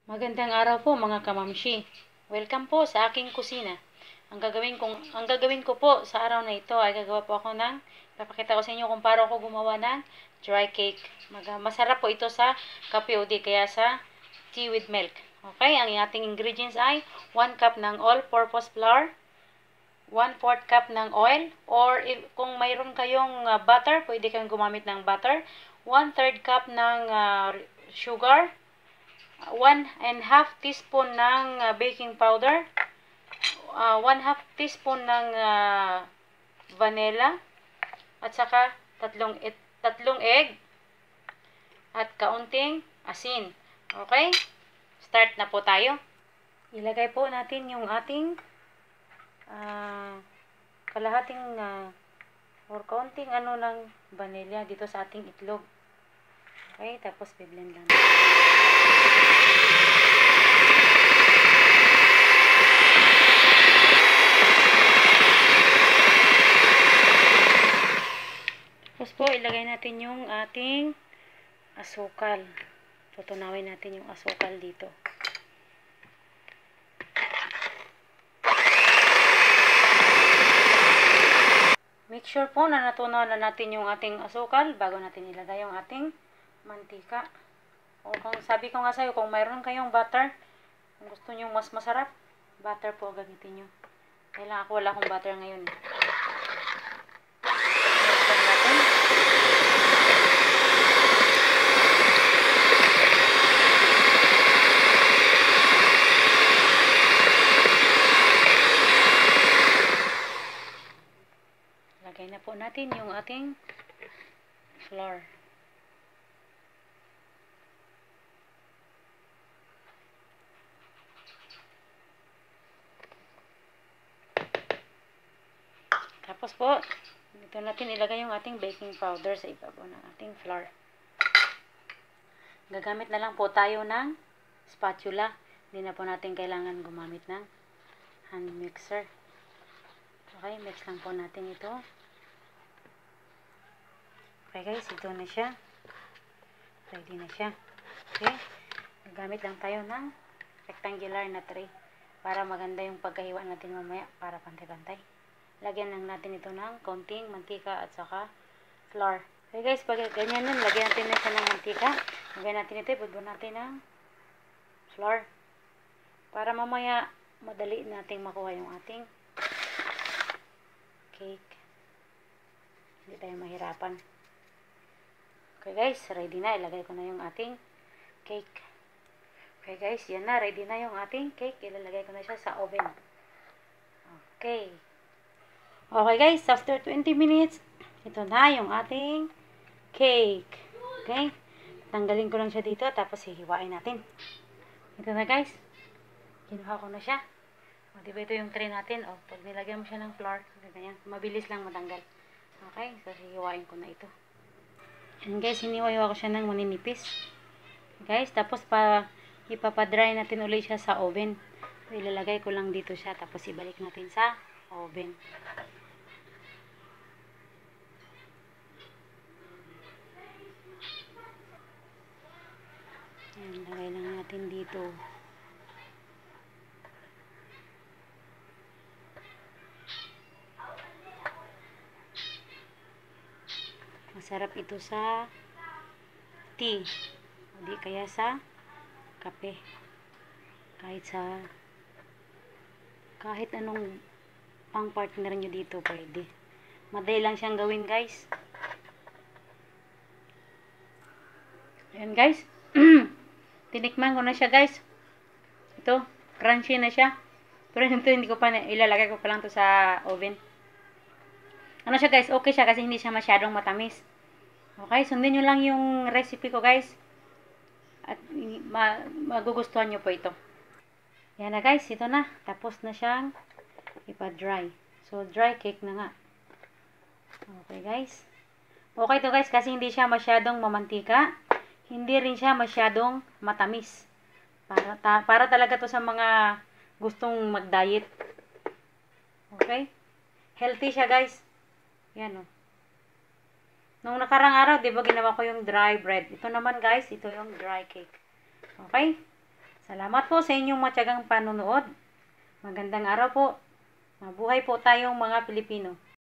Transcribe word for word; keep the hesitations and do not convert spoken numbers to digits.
Magandang araw po mga kamamshi. Welcome po sa aking kusina. Ang gagawin, kong, ang gagawin ko po sa araw na ito ay gagawa po ako ng, papakita ko sa inyo kung paano ako gumawa ng dry cake. Mag, masarap po ito sa kape o di kaya sa tea with milk. Okay, ang ating ingredients ay one cup ng all-purpose flour, one fourth cup ng oil, or if, kung mayroon kayong uh, butter, pwede kayong gumamit ng butter, one third cup ng uh, sugar, one and half teaspoon ng uh, baking powder, uh, one half teaspoon ng uh, vanilla, at saka tatlong, et, tatlong egg, at kaunting asin. Okay? Start na po tayo. Ilagay po natin yung ating uh, kalahating uh, or kaunting ano ng vanilla dito sa ating itlog. Okay? Tapos biblend lang. Tapos po, ilagay natin yung ating asukal. Tutunawin natin yung asukal dito. Make sure po na natunaw na natin yung ating asukal bago natin ilagay yung ating mantika. O kung sabi ko nga sa'yo, kung mayroon kayong butter, kung gusto nyo mas masarap, butter po gamitin nyo. Kailangan ako wala akong butter ngayon. Lagay na po natin yung ating flour. Tapos po, dito natin ilagay yung ating baking powder sa ibabaw ng ating flour. Gagamit na lang po tayo ng spatula. Hindi na po natin kailangan gumamit ng hand mixer. Okay, mix lang po natin ito. Okay guys, ito na siya. Ready na siya. Okay, gagamit lang tayo ng rectangular na tray para maganda yung pagkahiwa natin mamaya para pantay-pantay. Lagyan lang natin ito ng konting mantika at saka flour. Okay guys, pag ganyan nun, lagyan natin na siya ng mantika. Lagyan natin ito, ibudbud natin ng flour. Para mamaya, madali nating makuha yung ating cake. Hindi tayo mahirapan. Okay guys, ready na. Ilagay ko na yung ating cake. Okay guys, yan na. Ready na yung ating cake. Ilalagay ko na siya sa oven. Okay. Okay guys, after twenty minutes, ito na yung ating cake. Okay? Tanggalin ko lang siya dito, tapos hihiwain natin. Ito na guys. Kinuha ko na siya. O, diba ito yung tray natin? O, pag nilagyan mo siya ng flour, ganyan, mabilis lang matanggal. Okay? So, hihiwain ko na ito. And guys, hiniwa-hiwa ko siya ng maninipis. Guys, tapos pa, ipapadry natin ulit siya sa oven. So, ilalagay ko lang dito siya, tapos ibalik natin sa oven. Ayan, lagay lang natin dito. Masarap ito sa tea. O di kaya sa kape. Kahit sa kahit anong pang partner nyo dito pwede. Madali lang siyang gawin guys. Ayan guys. Tinikman ko na siya guys. Ito, crunchy na siya. Pero ito hindi ko pa, ilalagay ko pa lang to sa oven. Ano siya guys, okay siya kasi hindi siya masyadong matamis. Okay, sundin nyo lang yung recipe ko guys. At ma magugustuhan nyo po ito. Yan na guys, ito na. Tapos na siyang ipa-dry. So, dry cake na nga. Okay guys. Okay to guys kasi hindi siya masyadong mamantika. Hindi rin siya masyadong matamis. Para, ta para talaga to sa mga gustong mag-diet. Okay? Healthy siya guys. Yan o. Nung nakarang araw, di ba, ginawa ko yung dry bread. Ito naman, guys, ito yung dry cake. Okay? Salamat po sa inyong matyagang panonood. Magandang araw po. Mabuhay po tayong mga Pilipino.